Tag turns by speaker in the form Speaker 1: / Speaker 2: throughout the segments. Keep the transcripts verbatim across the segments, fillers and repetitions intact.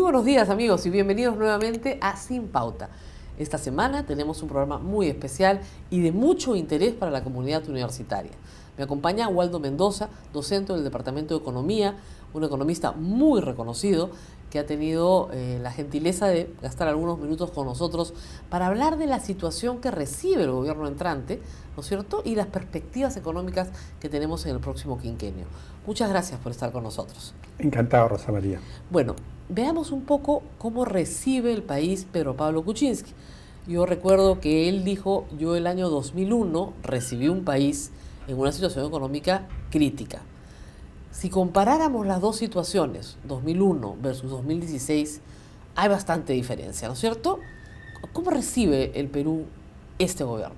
Speaker 1: Muy buenos días, amigos, y bienvenidos nuevamente a Sin Pauta. Esta semana tenemos un programa muy especial y de mucho interés para la comunidad universitaria. Me acompaña Waldo Mendoza, docente del Departamento de Economía, un economista muy reconocido que ha tenido eh, la gentileza de gastar algunos minutos con nosotros para hablar de la situación que recibe el gobierno entrante, ¿no es cierto?, y las perspectivas económicas que tenemos en el próximo quinquenio. Muchas gracias por estar con nosotros.
Speaker 2: Encantado, Rosa María.
Speaker 1: Bueno, veamos un poco cómo recibe el país Pedro Pablo Kuczynski. Yo recuerdo que él dijo, yo el año dos mil uno recibí un país en una situación económica crítica. Si comparáramos las dos situaciones, dos mil uno versus dos mil dieciséis, hay bastante diferencia, ¿no es cierto? ¿Cómo recibe el Perú este gobierno?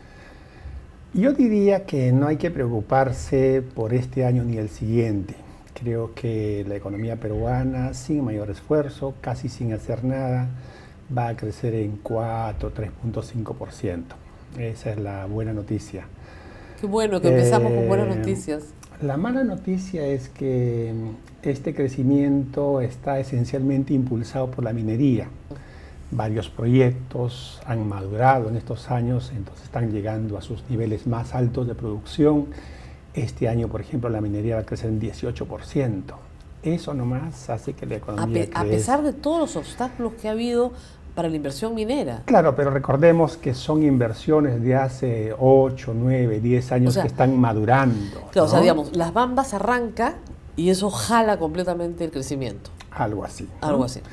Speaker 2: Yo diría que no hay que preocuparse por este año ni el siguiente. Creo que la economía peruana, sin mayor esfuerzo, casi sin hacer nada, va a crecer en cuatro, tres punto cinco por ciento. Esa es la buena noticia.
Speaker 1: Qué bueno que empezamos
Speaker 2: eh,
Speaker 1: con buenas noticias.
Speaker 2: La mala noticia es que este crecimiento está esencialmente impulsado por la minería. Varios proyectos han madurado en estos años, entonces están llegando a sus niveles más altos de producción. Este año, por ejemplo, la minería va a crecer en dieciocho por ciento. Eso nomás hace que la economía
Speaker 1: A, pe
Speaker 2: crezca.
Speaker 1: a pesar de todos los obstáculos que ha habido para la inversión minera.
Speaker 2: Claro, pero recordemos que son inversiones de hace ocho, nueve, diez años, o sea, que están madurando.
Speaker 1: Claro, ¿no? O sea, digamos, las Bambas arranca y eso jala completamente el crecimiento.
Speaker 2: Algo así, ¿no?
Speaker 1: Algo así.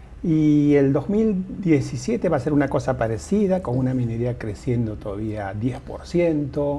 Speaker 2: Y el dos mil diecisiete va a ser una cosa parecida, con una minería creciendo todavía diez por ciento,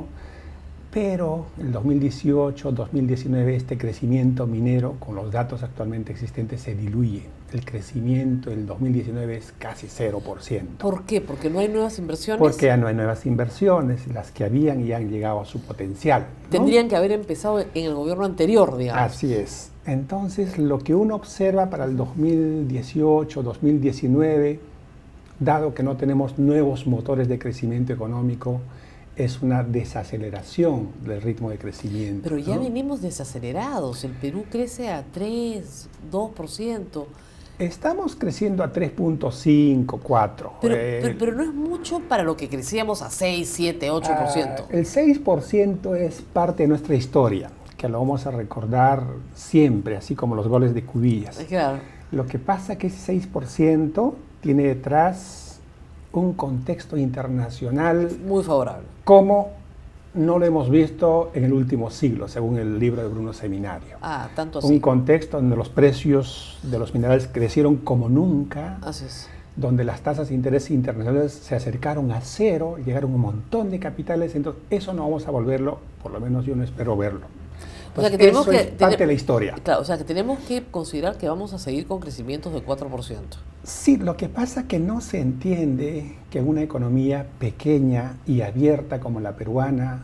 Speaker 2: pero el dos mil dieciocho, dos mil diecinueve este crecimiento minero, con los datos actualmente existentes, se diluye. El crecimiento del dos mil diecinueve es casi cero por ciento.
Speaker 1: ¿Por qué? ¿Porque no hay nuevas inversiones?
Speaker 2: Porque ya no hay nuevas inversiones, las que habían ya han llegado a su potencial, ¿no?
Speaker 1: Tendrían que haber empezado en el gobierno anterior, digamos.
Speaker 2: Así es. Entonces, lo que uno observa para el dos mil dieciocho, dos mil diecinueve, dado que no tenemos nuevos motores de crecimiento económico, es una desaceleración del ritmo de crecimiento.
Speaker 1: Pero ya
Speaker 2: ¿no?
Speaker 1: venimos desacelerados. El Perú crece a tres, dos por ciento.
Speaker 2: Estamos creciendo a tres punto cinco, cuatro.
Speaker 1: Pero,
Speaker 2: eh,
Speaker 1: pero, pero no es mucho para lo que crecíamos a seis, siete, ocho por ciento.
Speaker 2: Uh, el seis por ciento es parte de nuestra historia, que lo vamos a recordar siempre, así como los goles de Cubillas.
Speaker 1: Claro.
Speaker 2: Lo que pasa es que ese seis por ciento tiene detrás un contexto internacional
Speaker 1: muy favorable,
Speaker 2: como no lo hemos visto en el último siglo, según el libro de Bruno Seminario.
Speaker 1: Ah, tanto así.
Speaker 2: Un contexto donde los precios de los minerales crecieron como nunca,
Speaker 1: así es.
Speaker 2: Donde las tasas de interés internacionales se acercaron a cero, llegaron un montón de capitales, entonces eso no vamos a volverlo, por lo menos yo no espero verlo.
Speaker 1: O sea, que tenemos
Speaker 2: eso
Speaker 1: que,
Speaker 2: es parte
Speaker 1: tener,
Speaker 2: de la historia.
Speaker 1: Claro, o sea, que tenemos que considerar que vamos a seguir con crecimientos de cuatro por ciento.
Speaker 2: Sí, lo que pasa es que no se entiende que en una economía pequeña y abierta como la peruana,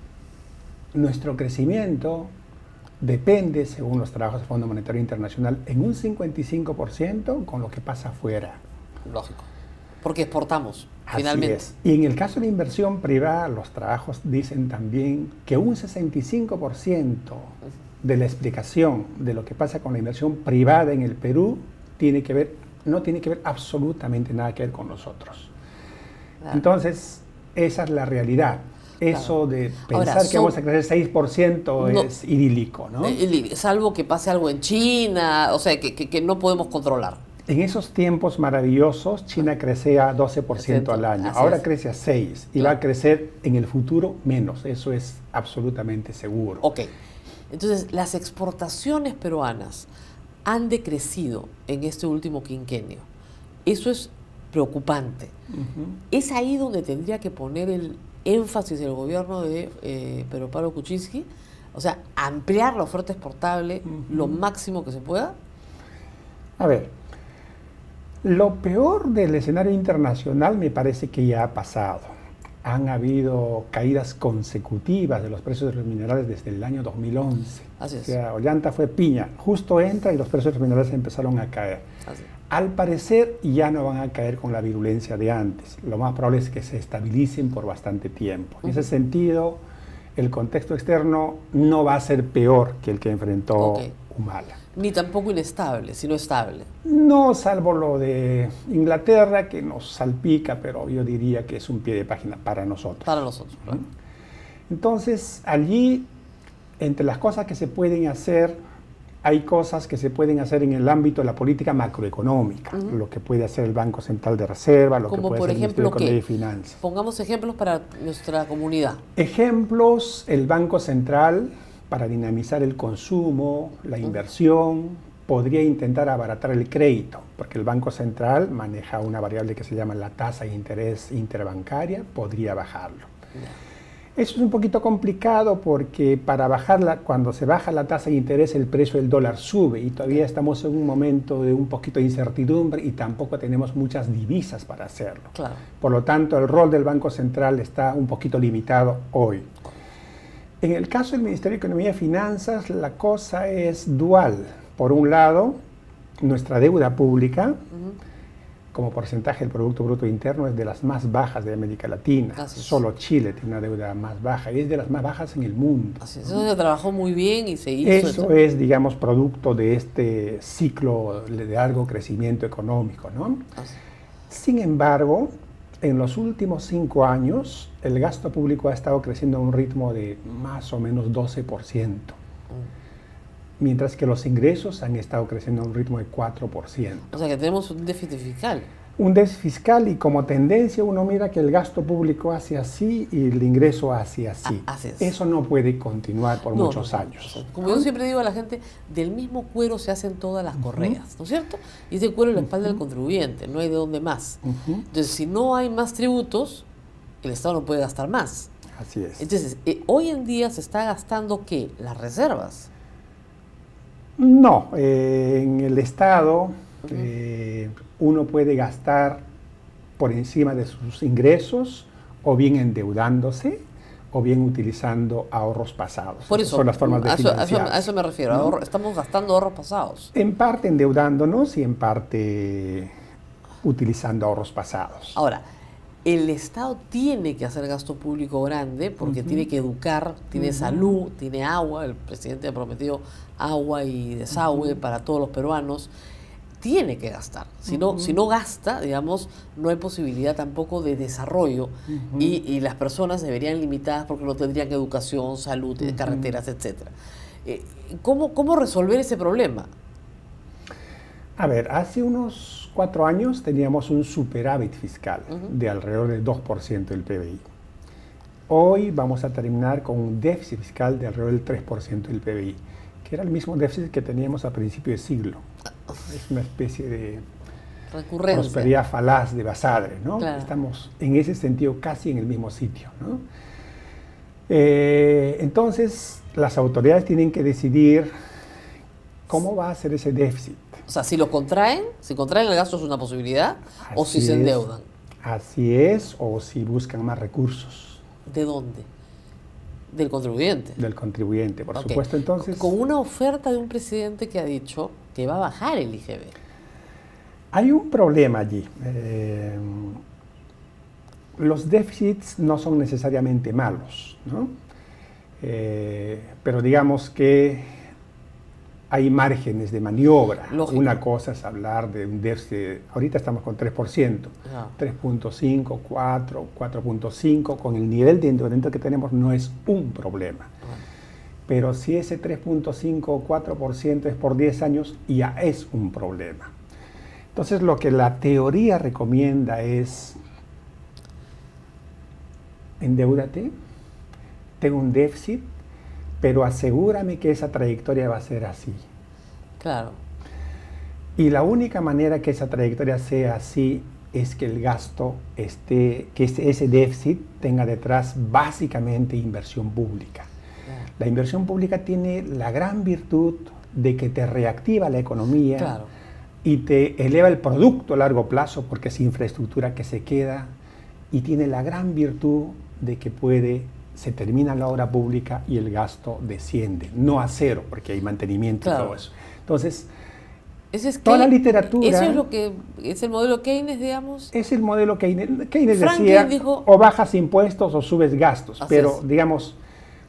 Speaker 2: nuestro crecimiento depende, según los trabajos del Fondo Monetario Internacional, en un cincuenta y cinco por ciento con lo que pasa afuera.
Speaker 1: Lógico, porque exportamos.
Speaker 2: Así
Speaker 1: Finalmente.
Speaker 2: es. Y en el caso de la inversión privada, los trabajos dicen también que un sesenta y cinco por ciento de la explicación de lo que pasa con la inversión privada en el Perú tiene que ver, no tiene que ver absolutamente nada que ver con nosotros. Claro. Entonces, esa es la realidad. Eso claro. de pensar Ahora, que son, vamos a crecer seis por ciento no, es idílico, ¿no?
Speaker 1: Salvo que pase algo en China, o sea, que, que, que no podemos controlar.
Speaker 2: En esos tiempos maravillosos, China crecía doce por ciento al año, ahora es. crece a seis por ciento y claro. va a crecer en el futuro menos, eso es absolutamente seguro.
Speaker 1: Ok, entonces las exportaciones peruanas han decrecido en este último quinquenio, eso es preocupante. Uh-huh. Es ahí donde tendría que poner el énfasis el gobierno de eh, Pedro Pablo Kuczynski, o sea, ampliar la oferta exportable uh-huh. lo máximo que se pueda.
Speaker 2: A ver, lo peor del escenario internacional me parece que ya ha pasado. Han habido caídas consecutivas de los precios de los minerales desde el año dos mil once.
Speaker 1: Así es.
Speaker 2: O sea, Ollanta fue piña, justo entra y los precios de los minerales empezaron a caer.
Speaker 1: Así es.
Speaker 2: Al parecer ya no van a caer con la virulencia de antes. Lo más probable es que se estabilicen por bastante tiempo. En uh-huh. ese sentido, el contexto externo no va a ser peor que el que enfrentó
Speaker 1: okay.
Speaker 2: o mala.
Speaker 1: Ni tampoco inestable, sino estable.
Speaker 2: No, salvo lo de Inglaterra, que nos salpica, pero yo diría que es un pie de página para nosotros.
Speaker 1: Para nosotros, ¿no?
Speaker 2: Entonces, allí, entre las cosas que se pueden hacer, hay cosas que se pueden hacer en el ámbito de la política macroeconómica, uh-huh. lo que puede hacer el Banco Central de Reserva, lo
Speaker 1: Como
Speaker 2: que puede
Speaker 1: por
Speaker 2: hacer
Speaker 1: ejemplo,
Speaker 2: el Ministerio de Economía y Finanzas.
Speaker 1: Pongamos ejemplos para nuestra comunidad.
Speaker 2: Ejemplos, el Banco Central, para dinamizar el consumo, la inversión, uh-huh. podría intentar abaratar el crédito, porque el Banco Central maneja una variable que se llama la tasa de interés interbancaria, podría bajarlo. Uh-huh. Eso es un poquito complicado porque para bajarla, cuando se baja la tasa de interés, el precio del dólar sube y todavía estamos en un momento de un poquito de incertidumbre y tampoco tenemos muchas divisas para hacerlo.
Speaker 1: Claro.
Speaker 2: Por lo tanto, el rol del Banco Central está un poquito limitado hoy. En el caso del Ministerio de Economía y Finanzas, la cosa es dual. Por un lado, nuestra deuda pública, uh-huh. como porcentaje del Producto Bruto Interno, es de las más bajas de América Latina.
Speaker 1: Así es.
Speaker 2: Solo Chile tiene una deuda más baja y es de las más bajas en el mundo.
Speaker 1: Así es. Eso se trabajó muy bien y se hizo.
Speaker 2: Eso,
Speaker 1: eso
Speaker 2: es, digamos, producto de este ciclo de largo crecimiento económico, ¿no?
Speaker 1: Así.
Speaker 2: Sin embargo, en los últimos cinco años, el gasto público ha estado creciendo a un ritmo de más o menos doce por ciento. Mm. Mientras que los ingresos han estado creciendo a un ritmo de cuatro por ciento.
Speaker 1: O sea que tenemos un déficit fiscal.
Speaker 2: Un déficit fiscal y como tendencia uno mira que el gasto público hace así y el ingreso hace así.
Speaker 1: Ah, así es.
Speaker 2: Eso no puede continuar por
Speaker 1: no,
Speaker 2: muchos
Speaker 1: no,
Speaker 2: años.
Speaker 1: O sea, como yo siempre digo a la gente, del mismo cuero se hacen todas las correas, uh-huh. ¿no es cierto? Y ese cuero es la espalda uh-huh. del contribuyente, no hay de dónde más. Uh-huh. Entonces, si no hay más tributos, el Estado no puede gastar más.
Speaker 2: Así es.
Speaker 1: Entonces, eh, hoy en día se está gastando, ¿qué? Las reservas.
Speaker 2: No, eh, en el Estado uh-huh. eh, uno puede gastar por encima de sus ingresos, o bien endeudándose, o bien utilizando ahorros pasados.
Speaker 1: Por eso,
Speaker 2: son las formas de
Speaker 1: a, eso, a, eso,
Speaker 2: financiar.
Speaker 1: a eso me refiero,
Speaker 2: ¿no?
Speaker 1: ahorro, estamos gastando ahorros pasados.
Speaker 2: En parte endeudándonos y en parte utilizando ahorros pasados.
Speaker 1: Ahora, el Estado tiene que hacer gasto público grande porque uh-huh. tiene que educar, tiene uh-huh. salud, tiene agua, el presidente ha prometido agua y desagüe uh-huh. para todos los peruanos. Tiene que gastar. Si no, uh-huh. si no gasta, digamos, no hay posibilidad tampoco de desarrollo uh-huh. y, y las personas se verían limitadas porque no tendrían educación, salud, uh-huh. carreteras, etcétera. Eh, ¿cómo, ¿Cómo resolver ese problema?
Speaker 2: A ver, hace unos cuatro años teníamos un superávit fiscal uh-huh. de alrededor del dos por ciento del P B I. Hoy vamos a terminar con un déficit fiscal de alrededor del tres por ciento del P B I, que era el mismo déficit que teníamos a principio de siglo. Es una especie de prosperidad falaz de Basadre, ¿no? Claro. Estamos en ese sentido casi en el mismo sitio, ¿no? Eh, entonces, las autoridades tienen que decidir cómo va a ser ese déficit.
Speaker 1: O sea, si lo contraen, si contraen el gasto es una posibilidad, así o si se endeudan.
Speaker 2: Es, así es, o si buscan más recursos.
Speaker 1: ¿De dónde? Del contribuyente.
Speaker 2: Del contribuyente, por
Speaker 1: okay.
Speaker 2: supuesto. Entonces,
Speaker 1: con una oferta de un presidente que ha dicho que va a bajar el I G B.
Speaker 2: Hay un problema allí. Eh, los déficits no son necesariamente malos, ¿no? Eh, pero digamos que hay márgenes de maniobra.
Speaker 1: Lógico.
Speaker 2: Una cosa es hablar de un déficit, ahorita estamos con tres por ciento, ah. tres punto cinco, cuatro, cuatro punto cinco, con el nivel de endeudamiento que tenemos no es un problema. Ah. Pero si ese tres punto cinco o cuatro por ciento es por diez años, ya es un problema. Entonces lo que la teoría recomienda es endeúdate, ten un déficit, pero asegúrame que esa trayectoria va a ser así.
Speaker 1: Claro.
Speaker 2: Y la única manera que esa trayectoria sea así es que el gasto esté, que ese, ese déficit tenga detrás básicamente inversión pública. Claro. La inversión pública tiene la gran virtud de que te reactiva la economía, claro, y te eleva el producto a largo plazo porque es infraestructura que se queda, y tiene la gran virtud de que puede, se termina la obra pública y el gasto desciende, no a cero, porque hay mantenimiento, claro, y todo eso. Entonces,
Speaker 1: Ese es
Speaker 2: toda
Speaker 1: Keynes,
Speaker 2: la literatura...
Speaker 1: Eso es lo que es el modelo Keynes, digamos.
Speaker 2: Es el modelo Keynes. Keynes
Speaker 1: Franklin
Speaker 2: decía,
Speaker 1: dijo,
Speaker 2: o bajas impuestos o subes gastos, pero
Speaker 1: es.
Speaker 2: digamos,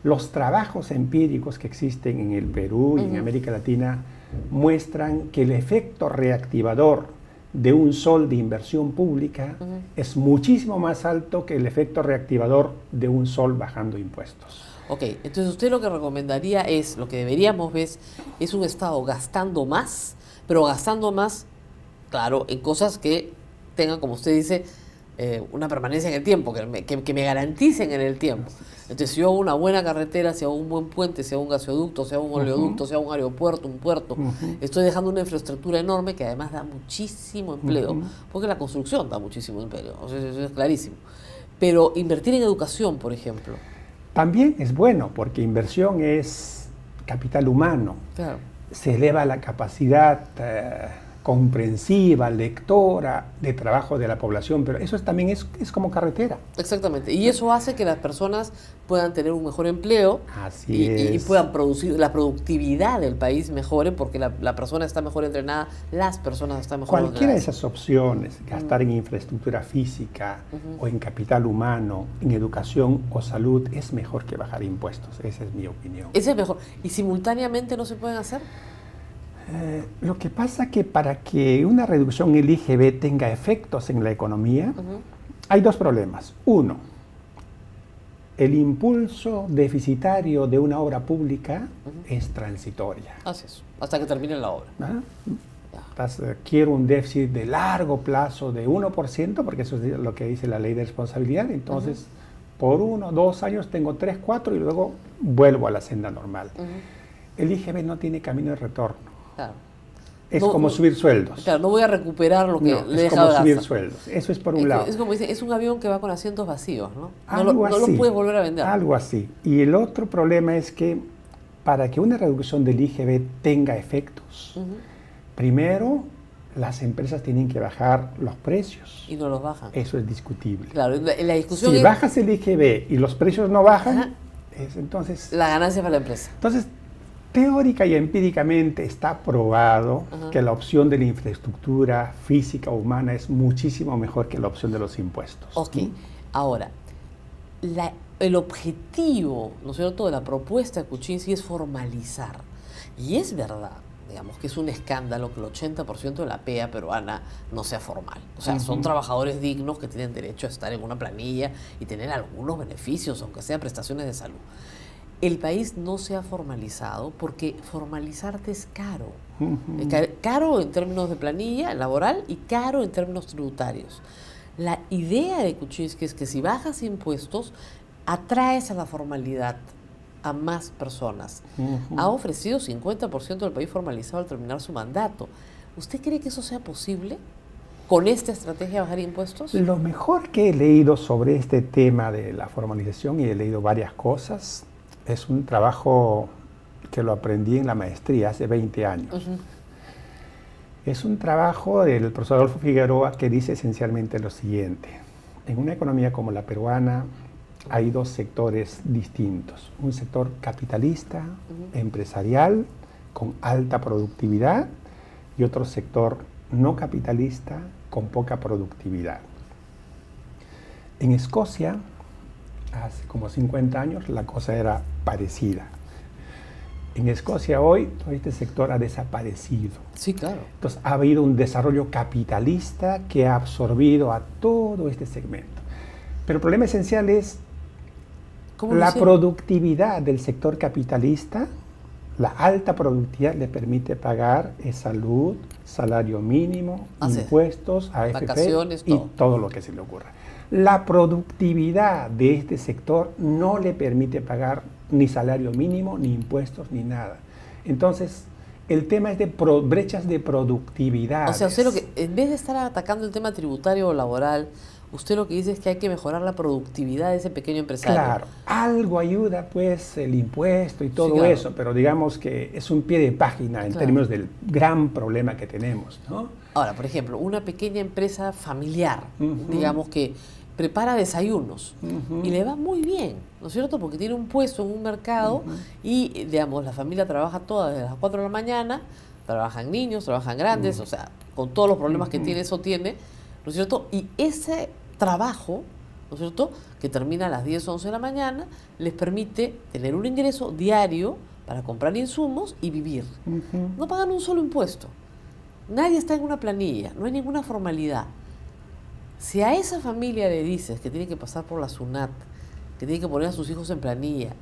Speaker 2: Los trabajos empíricos que existen en el Perú y uh-huh. en América Latina muestran que el efecto reactivador de un sol de inversión pública uh-huh. es muchísimo más alto que el efecto reactivador de un sol bajando impuestos.
Speaker 1: Ok, entonces usted lo que recomendaría es, lo que deberíamos ver es un Estado gastando más, pero gastando más, claro, en cosas que tengan, como usted dice, eh, una permanencia en el tiempo, que me, que, que me garanticen en el tiempo. Entonces, si yo hago una buena carretera, si hago un buen puente, si hago un gasoducto, si hago un oleoducto, uh-huh. si hago un aeropuerto, un puerto, uh-huh. estoy dejando una infraestructura enorme que además da muchísimo empleo, uh-huh. porque la construcción da muchísimo empleo, o sea, eso es clarísimo. Pero invertir en educación, por ejemplo.
Speaker 2: También es bueno, porque inversión es capital humano.
Speaker 1: Claro.
Speaker 2: Se eleva la capacidad eh, comprensiva, lectora, de trabajo de la población, pero eso es, también es, es como carretera.
Speaker 1: Exactamente, y eso hace que las personas puedan tener un mejor empleo.
Speaker 2: Así
Speaker 1: y,
Speaker 2: es.
Speaker 1: y puedan producir, la productividad del país mejore, porque la, la persona está mejor entrenada, las personas están mejor
Speaker 2: Cualquiera
Speaker 1: entrenadas.
Speaker 2: de esas opciones, gastar uh-huh. en infraestructura física uh-huh. o en capital humano, en educación o salud, es mejor que bajar impuestos, esa es mi opinión.
Speaker 1: Ese es mejor. ¿Y simultáneamente no se pueden hacer?
Speaker 2: Eh, lo que pasa que para que una reducción en el I G B tenga efectos en la economía, uh-huh. hay dos problemas. Uno, el impulso deficitario de una obra pública uh-huh. es transitoria.
Speaker 1: Así es, hasta que termine la obra.
Speaker 2: ¿Ah? Entonces, quiero un déficit de largo plazo de uno por ciento, porque eso es lo que dice la ley de responsabilidad. Entonces, uh-huh. por uno, dos años tengo tres, cuatro y luego vuelvo a la senda normal. Uh-huh. El I G B no tiene camino de retorno.
Speaker 1: Claro.
Speaker 2: Es
Speaker 1: no,
Speaker 2: como
Speaker 1: no,
Speaker 2: subir sueldos.
Speaker 1: Claro, no voy a recuperar lo que
Speaker 2: no,
Speaker 1: le he
Speaker 2: es
Speaker 1: dejado
Speaker 2: como
Speaker 1: de
Speaker 2: subir
Speaker 1: gastar.
Speaker 2: sueldos. Eso es por un
Speaker 1: es,
Speaker 2: lado.
Speaker 1: Es como dice, es un avión que va con asientos vacíos, ¿no?
Speaker 2: Algo
Speaker 1: no, lo,
Speaker 2: así,
Speaker 1: no lo puedes volver a vender.
Speaker 2: Algo así. Y el otro problema es que para que una reducción del I G B tenga efectos, uh-huh. primero las empresas tienen que bajar los precios.
Speaker 1: Y no los bajan.
Speaker 2: Eso es discutible.
Speaker 1: Claro, la, la discusión
Speaker 2: si
Speaker 1: es...
Speaker 2: bajas el I G B y los precios no bajan,
Speaker 1: Ajá.
Speaker 2: es entonces...
Speaker 1: La ganancia para la empresa.
Speaker 2: Entonces, teórica y empíricamente está probado uh-huh. que la opción de la infraestructura física o humana es muchísimo mejor que la opción de los impuestos.
Speaker 1: Ok,
Speaker 2: ¿Mm?
Speaker 1: ahora, la, el objetivo, ¿no es cierto?, de la propuesta de Kuczynski es formalizar. Y es verdad, digamos, que es un escándalo que el ochenta por ciento de la P E A peruana no sea formal. O sea, uh-huh. son trabajadores dignos que tienen derecho a estar en una planilla y tener algunos beneficios, aunque sean prestaciones de salud. El país no se ha formalizado porque formalizarte es caro. Uh-huh. Caro en términos de planilla laboral y caro en términos tributarios. La idea de Kuczynski es que si bajas impuestos, atraes a la formalidad a más personas. Uh-huh. Ha ofrecido cincuenta por ciento del país formalizado al terminar su mandato. ¿Usted cree que eso sea posible con esta estrategia de bajar impuestos?
Speaker 2: Lo mejor que he leído sobre este tema de la formalización, y he leído varias cosas, es un trabajo que lo aprendí en la maestría hace veinte años. Uh-huh. Es un trabajo del profesor Adolfo Figueroa que dice esencialmente lo siguiente. En una economía como la peruana hay dos sectores distintos. Un sector capitalista, uh-huh. empresarial, con alta productividad, y otro sector no capitalista, con poca productividad. En Escocia, hace como cincuenta años, la cosa era parecida. En Escocia hoy, todo este sector ha desaparecido.
Speaker 1: Sí, claro.
Speaker 2: Entonces, ha habido un desarrollo capitalista que ha absorbido a todo este segmento. Pero el problema esencial es la productividad del sector capitalista. La alta productividad le permite pagar salud, salario mínimo, ah, impuestos, sí. A F P
Speaker 1: vacaciones,
Speaker 2: y todo. todo lo que se le ocurra. La productividad de este sector no le permite pagar ni salario mínimo, ni impuestos, ni nada. Entonces, el tema es de pro, brechas de productividad.
Speaker 1: O sea, usted lo que, en vez de estar atacando el tema tributario o laboral, usted lo que dice es que hay que mejorar la productividad de ese pequeño empresario.
Speaker 2: Claro, algo ayuda pues el impuesto y todo sí, claro. eso, pero digamos que es un pie de página en claro. términos del gran problema que tenemos, ¿no?
Speaker 1: Ahora, por ejemplo, una pequeña empresa familiar, uh-huh. digamos que prepara desayunos uh-huh. y le va muy bien, ¿no es cierto? Porque tiene un puesto en un mercado uh-huh. y, digamos, la familia trabaja toda desde las cuatro de la mañana, trabajan niños, trabajan grandes, uh-huh. o sea, con todos los problemas uh-huh. que tiene, eso tiene, ¿no es cierto? Y ese trabajo ¿no es cierto?, que termina a las diez, once de la mañana, les permite tener un ingreso diario para comprar insumos y vivir. Uh-huh. No pagan un solo impuesto. Nadie está en una planilla, no hay ninguna formalidad. Si a esa familia le dices que tiene que pasar por la SUNAT, que tiene que poner a sus hijos en planilla,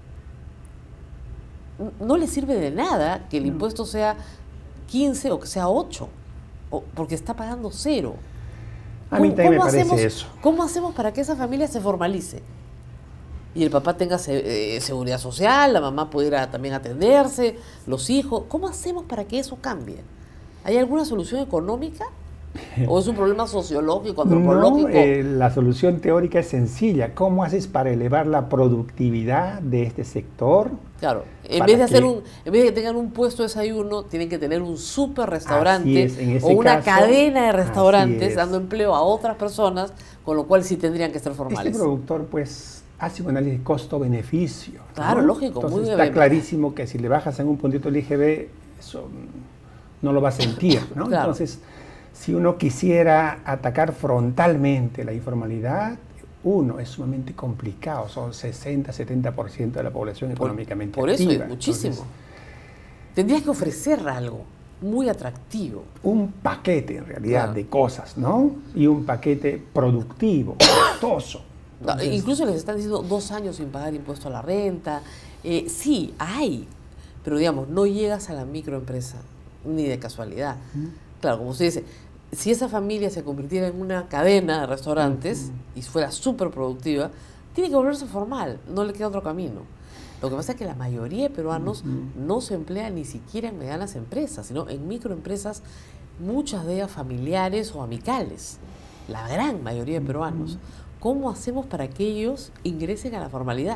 Speaker 1: no le sirve de nada que el impuesto sea quince o que sea ocho, o porque está pagando cero.
Speaker 2: A mí también me parece
Speaker 1: hacemos,
Speaker 2: eso.
Speaker 1: ¿Cómo hacemos para que esa familia se formalice? Y el papá tenga se, eh, seguridad social, la mamá pudiera también atenderse, los hijos. ¿Cómo hacemos para que eso cambie? ¿Hay alguna solución económica? ¿O es un problema sociológico, antropológico?
Speaker 2: No, eh, la solución teórica es sencilla. ¿Cómo haces para elevar la productividad de este sector?
Speaker 1: Claro, en vez de hacer un, en vez de que tengan un puesto de desayuno, tienen que tener un súper restaurante o una caso, cadena de restaurantes dando empleo a otras personas, con lo cual sí tendrían que ser formales.
Speaker 2: Este productor, pues, hace un análisis de costo-beneficio.
Speaker 1: Claro,
Speaker 2: ¿no?
Speaker 1: lógico.
Speaker 2: Entonces,
Speaker 1: muy
Speaker 2: está
Speaker 1: bien.
Speaker 2: clarísimo que si le bajas en un puntito el I G B, eso no lo va a sentir, ¿no?
Speaker 1: Claro.
Speaker 2: Entonces, si uno quisiera atacar frontalmente la informalidad, uno, es sumamente complicado, son sesenta, setenta por ciento de la población económicamente
Speaker 1: por, por
Speaker 2: activa.
Speaker 1: Por eso es muchísimo. Entonces, tendrías que ofrecer algo muy atractivo.
Speaker 2: Un paquete, en realidad,
Speaker 1: claro.
Speaker 2: de cosas, ¿no? Y un paquete productivo, costoso.
Speaker 1: Entonces, incluso les están diciendo dos años sin pagar impuesto a la renta. Eh, sí, hay, pero digamos, no llegas a la microempresa, ni de casualidad. ¿Mm? Claro, como usted dice, si esa familia se convirtiera en una cadena de restaurantes uh-huh. y fuera súper productiva, tiene que volverse formal, no le queda otro camino. Lo que pasa es que la mayoría de peruanos uh-huh. no se emplean ni siquiera en medianas empresas, sino en microempresas, muchas de ellas familiares o amicales, la gran mayoría de peruanos. Uh-huh. ¿Cómo hacemos para que ellos ingresen a la formalidad?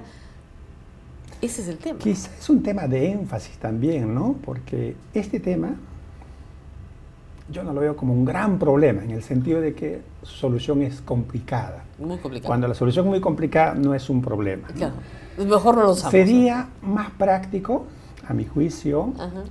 Speaker 1: Ese es el tema.
Speaker 2: Quizás es un tema de énfasis también, ¿no? Porque este tema yo no lo veo como un gran problema, en el sentido de que su solución es complicada.
Speaker 1: Muy complicada.
Speaker 2: Cuando la solución es muy complicada, no es un problema, ¿no?
Speaker 1: Claro. Mejor no lo usamos.
Speaker 2: Sería más práctico, a mi juicio,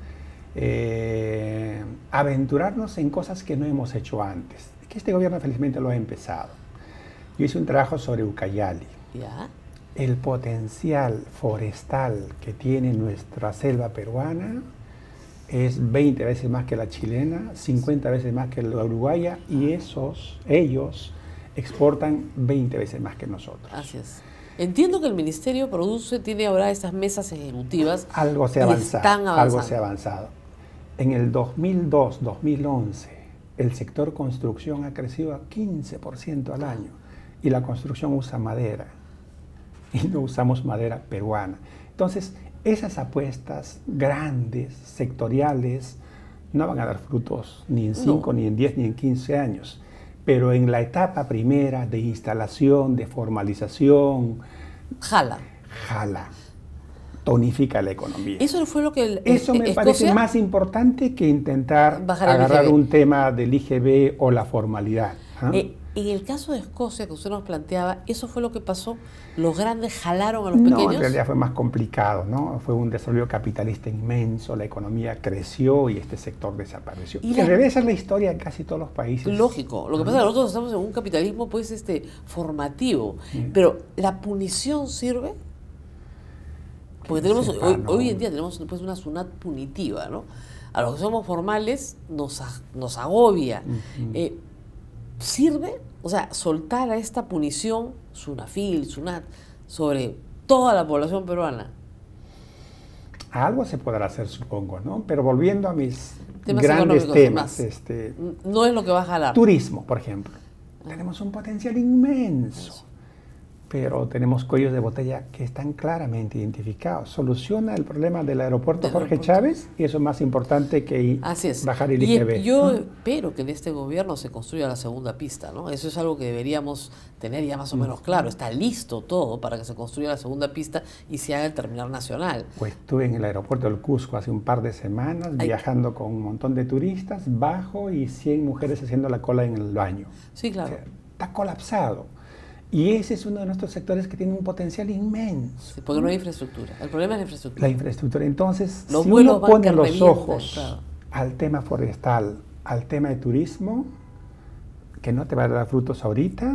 Speaker 2: eh, aventurarnos en cosas que no hemos hecho antes. Que este gobierno felizmente lo ha empezado. Yo hice un trabajo sobre Ucayali.
Speaker 1: ¿Ya?
Speaker 2: El potencial forestal que tiene nuestra selva peruana es veinte veces más que la chilena, cincuenta veces más que la uruguaya, y esos, ellos, exportan veinte veces más que nosotros.
Speaker 1: Así es. Entiendo que el ministerio produce, tiene ahora estas mesas ejecutivas.
Speaker 2: Algo se ha avanzado, algo se ha avanzado. En el dos mil dos, dos mil once, el sector construcción ha crecido a quince por ciento al año, y la construcción usa madera, y no usamos madera peruana. Entonces, esas apuestas grandes, sectoriales, no van a dar frutos ni en cinco, no. ni en diez, ni en quince años. Pero en la etapa primera de instalación, de formalización,
Speaker 1: jala.
Speaker 2: Jala. Tonifica la economía.
Speaker 1: Eso fue lo que el,
Speaker 2: Eso me
Speaker 1: Escocia,
Speaker 2: parece más importante que intentar agarrar un tema del I G B o la formalidad. ¿eh?
Speaker 1: Eh, en el caso de Escocia, que usted nos planteaba, ¿eso fue lo que pasó? ¿Los grandes jalaron a los
Speaker 2: no,
Speaker 1: pequeños?
Speaker 2: No, en realidad fue más complicado, ¿no? Fue un desarrollo capitalista inmenso, la economía creció y este sector desapareció. Y la... en realidad esa es la historia en casi todos los países.
Speaker 1: Lógico. Lo que pasa es que nosotros estamos en un capitalismo pues este formativo, sí. Pero ¿la punición sirve? Porque tenemos, sepa, hoy, no. hoy en día tenemos pues, una SUNAT punitiva, ¿no? A los que somos formales nos, nos agobia. Uh-huh. eh, ¿Sirve? O sea, soltar a esta punición, SUNAFIL, SUNAT, sobre toda la población peruana.
Speaker 2: Algo se podrá hacer, supongo, ¿no? Pero volviendo a mis temas grandes temas. Este,
Speaker 1: no es lo que va a jalar.
Speaker 2: Turismo, por ejemplo. Ah. Tenemos un potencial inmenso. Eso. Pero tenemos cuellos de botella que están claramente identificados. Soluciona el problema del aeropuerto del Jorge aeropuerto. Chávez, y eso es más importante que
Speaker 1: Así es.
Speaker 2: bajar el I G B.
Speaker 1: Y yo ¿no? espero que en este gobierno se construya la segunda pista, ¿no? Eso es algo que deberíamos tener ya más o menos claro. Está listo todo para que se construya la segunda pista y se haga el terminal nacional.
Speaker 2: Pues estuve en el aeropuerto del Cusco hace un par de semanas, Ay. viajando con un montón de turistas, bajo y cien mujeres haciendo la cola en el baño.
Speaker 1: Sí, claro.
Speaker 2: O sea, está colapsado. Y ese es uno de nuestros sectores que tiene un potencial inmenso.
Speaker 1: Sí, porque no hay infraestructura. El problema es la infraestructura.
Speaker 2: La infraestructura. Entonces,
Speaker 1: los
Speaker 2: si uno pone los revientan, ojos claro. al tema forestal, al tema de turismo, que no te va a dar frutos ahorita,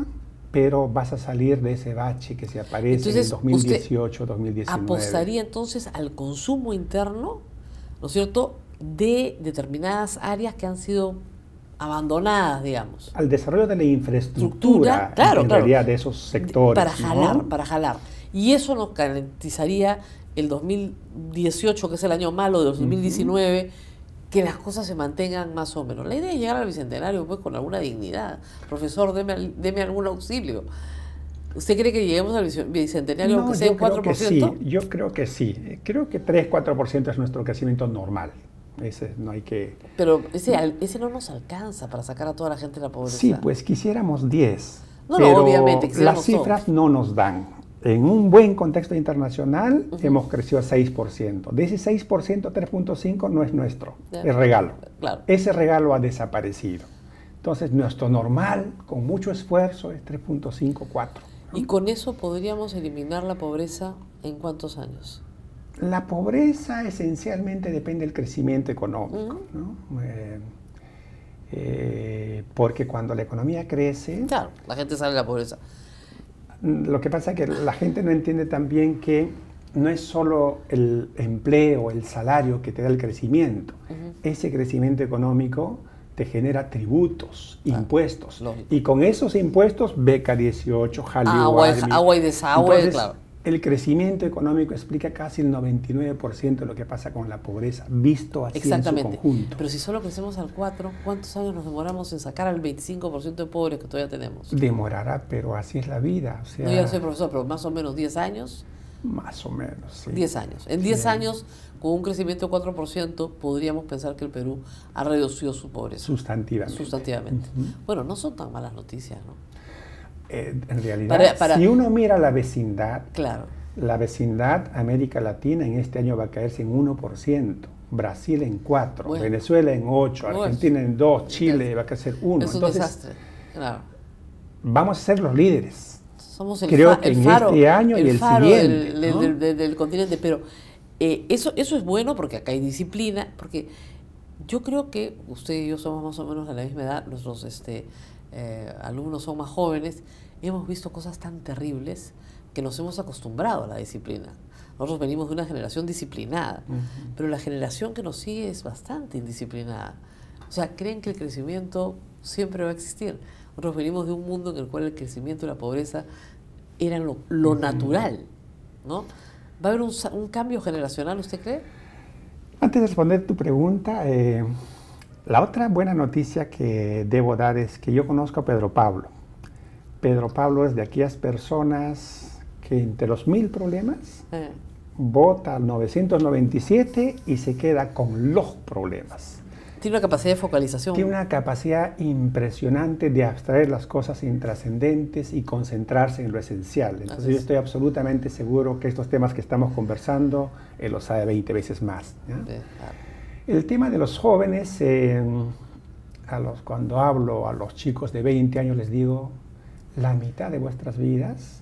Speaker 2: pero vas a salir de ese bache que se aparece entonces, en el dos mil dieciocho, dos mil diecinueve.
Speaker 1: ¿Apostaría entonces al consumo interno, ¿no es cierto?, de determinadas áreas que han sido abandonadas, digamos?
Speaker 2: Al desarrollo de la infraestructura,
Speaker 1: claro,
Speaker 2: en
Speaker 1: claro,
Speaker 2: realidad, de esos sectores.
Speaker 1: Para jalar,
Speaker 2: ¿no?
Speaker 1: para jalar. Y eso nos garantizaría el dos mil dieciocho, que es el año malo de dos mil diecinueve, uh-huh. que las cosas se mantengan más o menos. La idea es llegar al Bicentenario pues con alguna dignidad. Profesor, deme, deme algún auxilio. ¿Usted cree que lleguemos al Bicentenario
Speaker 2: no,
Speaker 1: aunque sea un cuatro por ciento?
Speaker 2: Sí, yo creo que sí. Creo que tres, cuatro por ciento es nuestro crecimiento normal. Ese no hay que...
Speaker 1: Pero ese, ese no nos alcanza para sacar a toda la gente de la pobreza.
Speaker 2: Sí, pues quisiéramos diez.
Speaker 1: No,
Speaker 2: pero
Speaker 1: no, obviamente.
Speaker 2: Las cifras todo. no nos dan. En un buen contexto internacional uh-huh. hemos crecido a seis por ciento. De ese seis por ciento, tres punto cinco por ciento no es nuestro, yeah. es regalo.
Speaker 1: Claro.
Speaker 2: Ese regalo ha desaparecido. Entonces, nuestro normal, con mucho esfuerzo, es tres punto cinco, cuatro. ¿no?
Speaker 1: ¿Y con eso podríamos eliminar la pobreza en cuántos años?
Speaker 2: La pobreza esencialmente depende del crecimiento económico, uh-huh. ¿no? Eh, eh, porque cuando la economía crece...
Speaker 1: Claro, la gente sale de la pobreza.
Speaker 2: Lo que pasa es que la gente no entiende también que no es solo el empleo, el salario que te da el crecimiento. Uh-huh. Ese crecimiento económico te genera tributos, ah, impuestos. Lógico. Y con esos impuestos, beca dieciocho, jaleo,
Speaker 1: agua, agua y desagüe,
Speaker 2: Entonces,
Speaker 1: claro.
Speaker 2: El crecimiento económico explica casi el noventa y nueve por ciento de lo que pasa con la pobreza, visto así en su conjunto.
Speaker 1: Pero si solo crecemos al cuatro, ¿cuántos años nos demoramos en sacar al veinticinco por ciento de pobres que todavía tenemos?
Speaker 2: Demorará, pero así es la vida. O sea,
Speaker 1: no, yo soy profesor, pero más o menos diez años.
Speaker 2: Más o menos, sí.
Speaker 1: diez años. En diez sí. años, con un crecimiento de cuatro por ciento, podríamos pensar que el Perú ha reducido su pobreza.
Speaker 2: Sustantivamente.
Speaker 1: Sustantivamente.
Speaker 2: Uh-huh.
Speaker 1: Bueno, no son tan malas noticias, ¿no?
Speaker 2: Eh, en realidad,
Speaker 1: para, para,
Speaker 2: si uno mira la vecindad,
Speaker 1: claro.
Speaker 2: la vecindad América Latina en este año va a caerse en uno por ciento, Brasil en cuatro por ciento, bueno. Venezuela en ocho por ciento, Argentina en dos por ciento, Chile va a crecer uno por ciento.
Speaker 1: Es un
Speaker 2: Entonces,
Speaker 1: desastre, claro.
Speaker 2: Vamos a ser los líderes.
Speaker 1: Somos el
Speaker 2: Creo
Speaker 1: fa
Speaker 2: que
Speaker 1: el
Speaker 2: en
Speaker 1: faro,
Speaker 2: este año
Speaker 1: el
Speaker 2: y el
Speaker 1: faro
Speaker 2: siguiente.
Speaker 1: Del,
Speaker 2: ¿no?
Speaker 1: del, del, del continente, pero eh, eso, eso es bueno porque acá hay disciplina, porque yo creo que usted y yo somos más o menos de la misma edad, nuestros este, eh, alumnos son más jóvenes, hemos visto cosas tan terribles que nos hemos acostumbrado a la disciplina. Nosotros venimos de una generación disciplinada, uh-huh. pero la generación que nos sigue es bastante indisciplinada. O sea, creen que el crecimiento siempre va a existir. Nosotros venimos de un mundo en el cual el crecimiento y la pobreza eran lo, lo uh-huh. natural, ¿no? ¿Va a haber un, un cambio generacional, usted cree?
Speaker 2: Antes de responder tu pregunta, eh, la otra buena noticia que debo dar es que yo conozco a Pedro Pablo. Pedro Pablo es de aquellas personas que entre los mil problemas eh. vota al novecientos noventa y siete y se queda con los problemas.
Speaker 1: Tiene una capacidad de focalización.
Speaker 2: Tiene una capacidad impresionante de abstraer las cosas intrascendentes y concentrarse en lo esencial. Entonces yo estoy absolutamente seguro que estos temas que estamos conversando, él los sabe veinte veces más. ¿Ya? Sí, claro. El tema de los jóvenes, eh, a los, cuando hablo a los chicos de veinte años les digo, la mitad de vuestras vidas,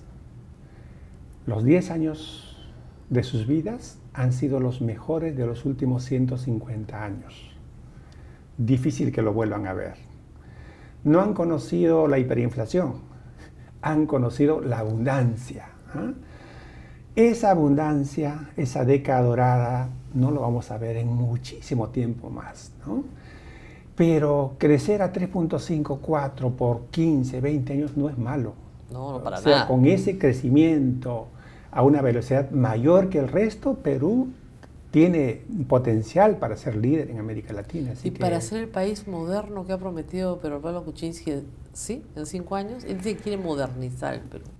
Speaker 2: los diez años de sus vidas han sido los mejores de los últimos ciento cincuenta años. Difícil que lo vuelvan a ver. No han conocido la hiperinflación, han conocido la abundancia. ¿eh? Esa abundancia, esa década dorada, no lo vamos a ver en muchísimo tiempo más, ¿no? Pero crecer a tres punto cinco, cuatro por quince, veinte años no es malo.
Speaker 1: No, no para
Speaker 2: o sea,
Speaker 1: nada.
Speaker 2: Con ese crecimiento a una velocidad mayor que el resto, Perú tiene potencial para ser líder en América Latina. Así
Speaker 1: y
Speaker 2: que...
Speaker 1: para ser el país moderno que ha prometido Pedro Pablo Kuczynski, ¿sí? En cinco años, él dice que quiere modernizar el Perú.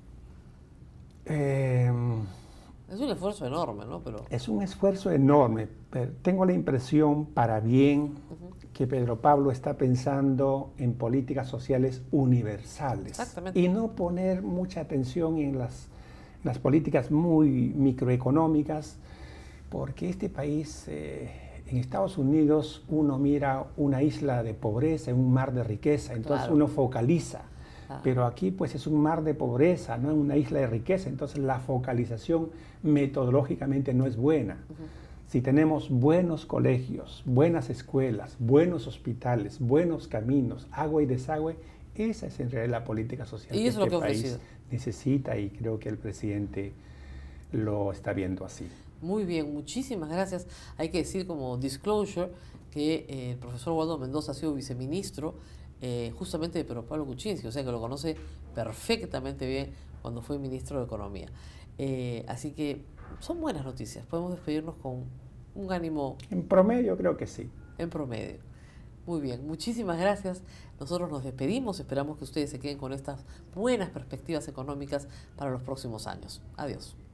Speaker 2: Eh,
Speaker 1: es un esfuerzo enorme, ¿no? Pero...
Speaker 2: Es un esfuerzo enorme, pero tengo la impresión, para bien, uh-huh. que Pedro Pablo está pensando en políticas sociales universales.
Speaker 1: Exactamente.
Speaker 2: Y no poner mucha atención en las, las políticas muy microeconómicas, porque este país, eh, en Estados Unidos, uno mira una isla de pobreza, un mar de riqueza, entonces claro. uno focaliza. Ah. Pero aquí pues es un mar de pobreza, no es una isla de riqueza, entonces la focalización metodológicamente no es buena. Uh-huh. Si tenemos buenos colegios, buenas escuelas, buenos hospitales, buenos caminos, agua y desagüe, Esa es en realidad la política social
Speaker 1: y
Speaker 2: que
Speaker 1: eso es
Speaker 2: este
Speaker 1: lo que ha
Speaker 2: país
Speaker 1: ofrecido.
Speaker 2: necesita, y creo que el presidente lo está viendo así.
Speaker 1: Muy bien, muchísimas gracias. Hay que decir como disclosure que eh, el profesor Waldo Mendoza ha sido viceministro eh, justamente de Pedro Pablo Kuczynski, o sea que lo conoce perfectamente bien cuando fue ministro de Economía. Eh, así que son buenas noticias, podemos despedirnos con un ánimo
Speaker 2: En promedio creo que sí.
Speaker 1: en promedio. Muy bien, muchísimas gracias. Nosotros nos despedimos, esperamos que ustedes se queden con estas buenas perspectivas económicas para los próximos años. Adiós.